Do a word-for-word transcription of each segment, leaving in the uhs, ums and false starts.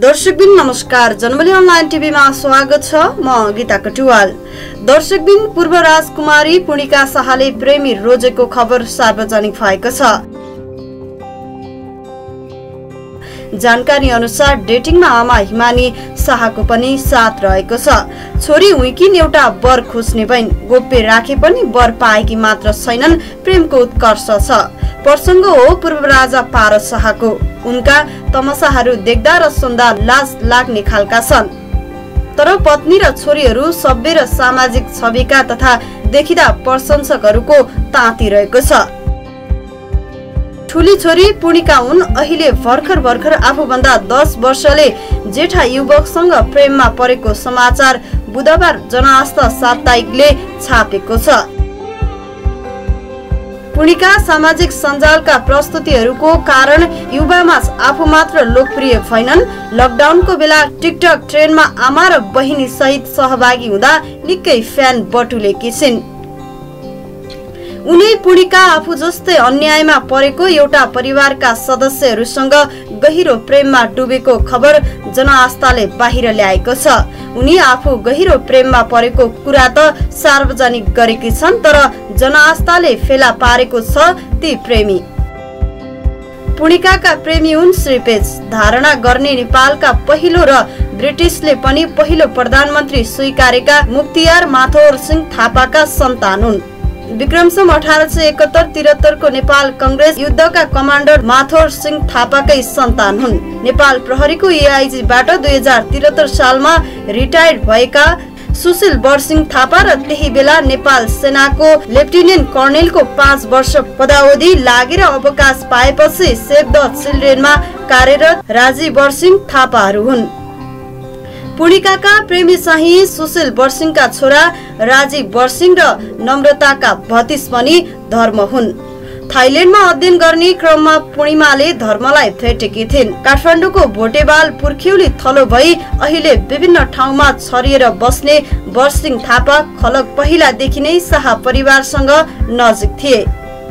दर्शकबिन नमस्कार, जनमली अनलाइन टिभीमा स्वागत छ। म गीता कटुवाल। दर्शकबिन पूर्व राजकुमारी पुणिका शाहले प्रेमी रोजेको खबर सार्वजनिक भएको छ। जानकारी अनुसार डेटिङमा आमा हिमानी शाहको पनि साथ रहेको छ। छोरी हुइकिन एउटा वर खोज्ने भइन्, गोप्य राखे पनि वर पाएकी मात्र छैनन्, प्रेमको उत्कर्ष छ। प्रसंग हो पूर्व राजा पारस शाहको। उनका तमसाहरू देख्दा र सुन्दा लाज लाग्ने खालका छन्, तर पत्नी र छोरीहरू सभ्य र सामाजिक छविका तथा देखिदा प्रशंसकहरूको ताती रहेको छ। ठुली छोरी पुणिका हुन्। अहिले भर्खर भर्खर आफूभन्दा दस वर्षले जेठा युवकसँग प्रेममा परेको समाचार बुधबार जनआस्था साप्ताहिकले छापेको छ। पुणिका सामाजिक सञ्जालका प्रस्तुतिहरूको कारण युवामा आफू मात्र लोकप्रिय भएनन्। लकडाउनको बेला टिकटक ट्रेन्डमा आमा र बहिनी सहित सहभागी हुँदा निकै फ्यान बटुलेकी छिन्। उनी पुणिका आफू जस्तै अन्यायमा परेको एउटा परिवारका सदस्यहरूसँग गहिरो प्रेममा डुबेको खबर जनआस्थाले बाहिर ल्याएको छ। उनी आफू गहिरो प्रेममा परेको कुरा त सार्वजनिक गरेकी छन्, तर जनआस्थाले फेला पारेको छ ती प्रेमी। पुणिकाका प्रेमी हुन् श्रीपेज। धारणा गर्ने नेपालका पहिलो र ब्रिटिसले पनि पहिलो प्रधानमन्त्री स्वीकारेका मुक्तियार माथोर सिंह थापाका सन्तान हुन्। विक्रमसम्म अठारह सय एकहत्तर त्रिहत्तर को नेपाल कांग्रेस युद्धका कमान्डर माथोर सिंह थापाकै सन्तान हुन्। नेपाल प्रहरीको एआईजी बाट दुई हजार त्रिहत्तर सालमा रिटायर्ड भएका सुशील बरसिंह थापा र त्यही बेला नेपाल सेनाको लेफ्टिनेन्ट कर्णेलको पाँच वर्ष पदावधि लागेर अवकाश पाएपछि सेभ द चिल्ड्रेनमा कार्यरत राजीव बरसिंह थापाहरू हुन्। पुणिकाका प्रेमी चाहिँ सुशील बरसिंहका छोरा राजीव बरसिंह र नम्रताका भतिज पनि धर्म हुन्। थाइल्याण्डमा अध्ययन गर्ने क्रममा पूर्णिमाले धर्मलाई भेटेकी थिइन्। काठमाडौँको भोटेबाल पुर्ख्यौली थलो भई अहिले विभिन्न ठाउँमा छरिएर बस्ने बरसिंह थापा खलक पहिलादेखि नै शाह परिवारसँग नजिक थिए।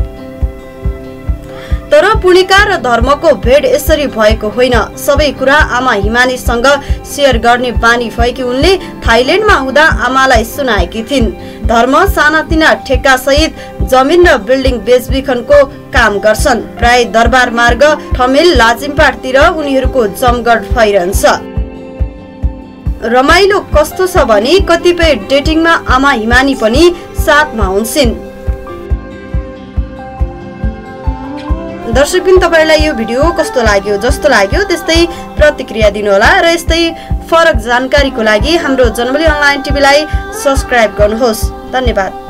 तर पुणिका र धर्मको भेट यसरी भएको होइन। सबै कुरा आमा हिमानीसँग शेयर गर्ने बानी भएकी उनले थाइल्याण्डमा हुँदा आमालाई सुनाएकी थिइन्। धर्म सानातिना ठेक्का सहित जमिन र बिल्डिङ बेचबिखनको काम गर्छन्। प्राय दरबार मार्ग ठमेल लाजिमपाटतिर उनीहरूको जमघट भइरहन्छ। रमाइलो कस्तो छ भने कतिपय डेटिङमा आमा हिमानी पनि साथमा हुन्छन्। दर्शकबिन तपाईलाई यो भिडियो कस्तो लाग्यो? जस्तो लाग्यो त्यस्तै प्रतिक्रिया दिनुहोला र यस्तै फरक जानकारीको लागि हाम्रो जनमली अनलाइन टिभीलाई सब्स्क्राइब गर्नुहोस्। धन्यवाद।